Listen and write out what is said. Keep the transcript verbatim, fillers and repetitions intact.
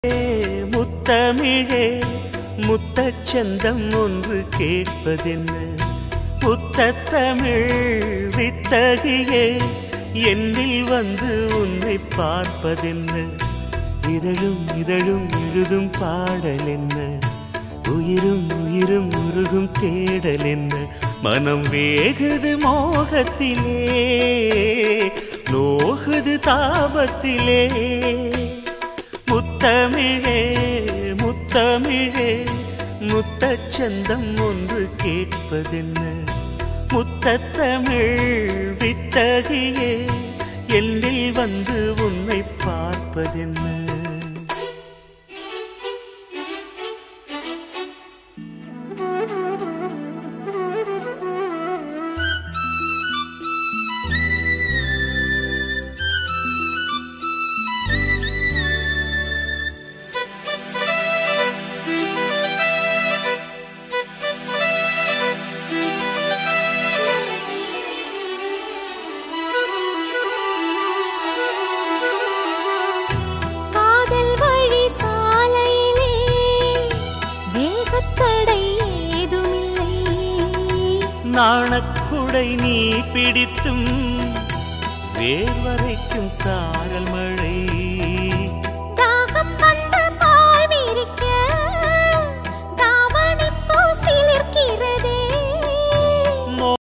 முத்தமிழே முத்தச்சந்தம் ஒன்று கேட்பதென்ன முத்தத்தமிழ் வித்தகியே என்னில் வந்து உன்னை பார்ப்பதென்ன இதழும் இதழும் எழுதும் பாடல் என்ன உயிரும் உயிரும் உருகும் தேடல் என்ன மனம் வேகுது மோகத்திலே நோகுது தாபத்திலே முத்தமிழே முத்தமிழே முத்தச்சந்தம் ஒன்று கேட்பதென்ன முத்தத்தமிழ் வித்தகியே என்னில் வந்து உன்னை பார்ப்பதென்ன நாணக்குடை நீ பிடித்தும் வேர்வரைக்கும் சாரல் மழை